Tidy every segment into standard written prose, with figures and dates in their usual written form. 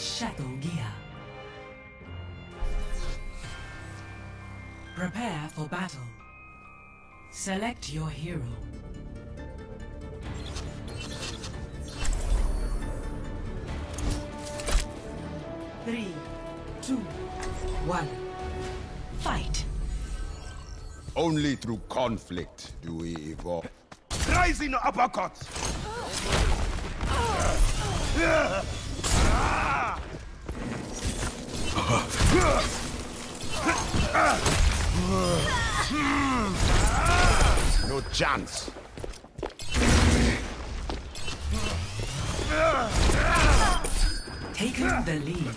Shadow Gear. Prepare for battle. Select your hero. Three, two, one. Fight. Only through conflict do we evolve. Rising uppercut! No chance. Taking the lead.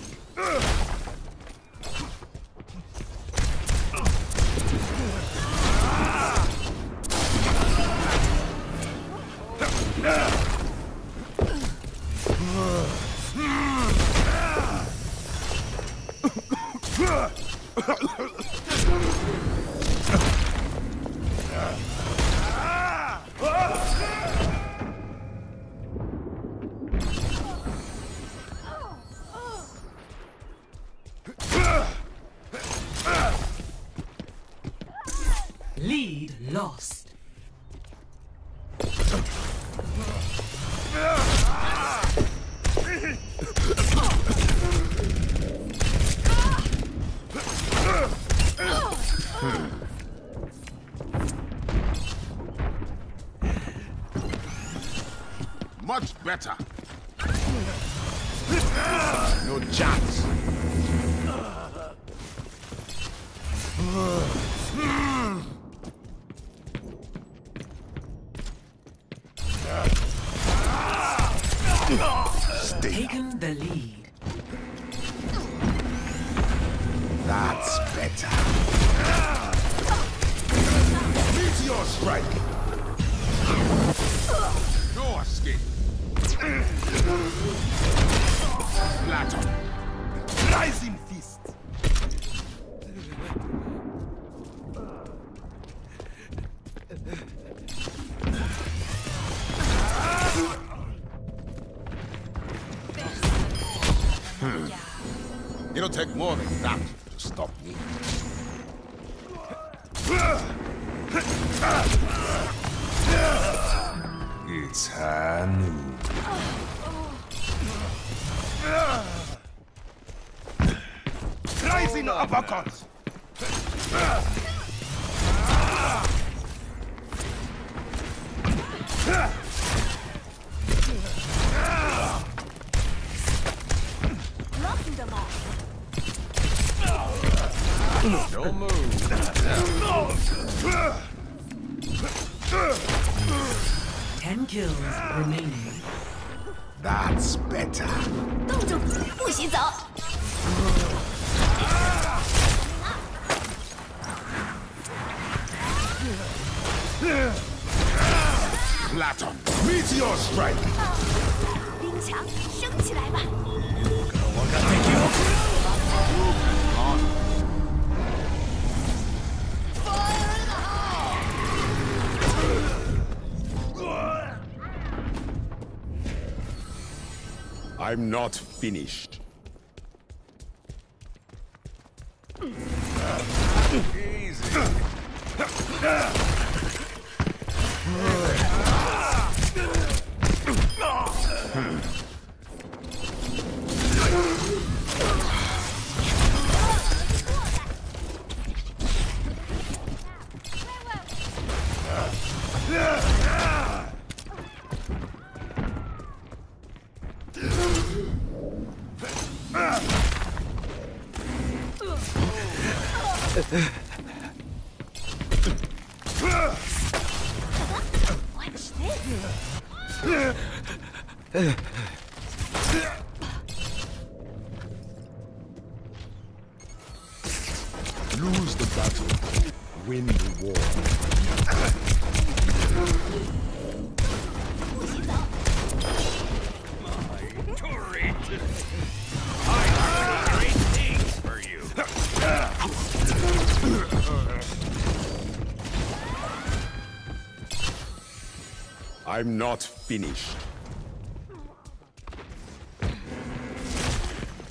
Lead lost. Much better. No chance. Taken the lead. That's better. Meteor strike. No escape. Platon. Rising fist! It'll take more than that to stop me. It's Hanu. Rising uppercut! Blocking them off. No move. 10 kills remaining. That's better. 冻住，不许走。 Platon. Meteor strike. 冰墙升起来吧！ I'm not finished. Watch this. Lose the battle, win the war. 不许走。 I'm not finished.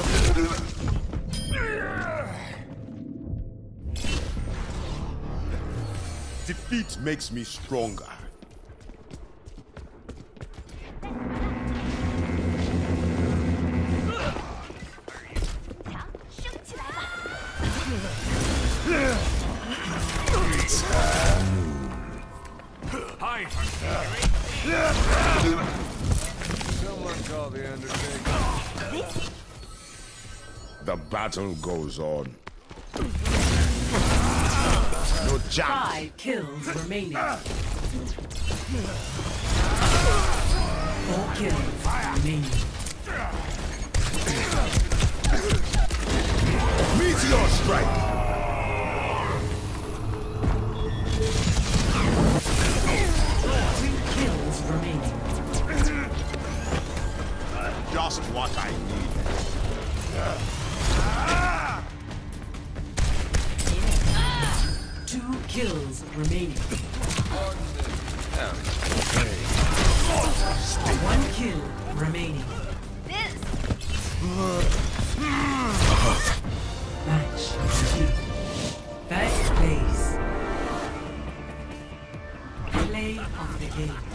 Defeat makes me stronger. 强，升起来吧！ Someone call the Undertaker. The battle goes on. No jump. 5 kills remaining. 4 kills remaining. Meteor strike. 3 kills remaining. Just what I need. 2 kills remaining. 1 kill remaining. This Match 2. First place. Play of the game.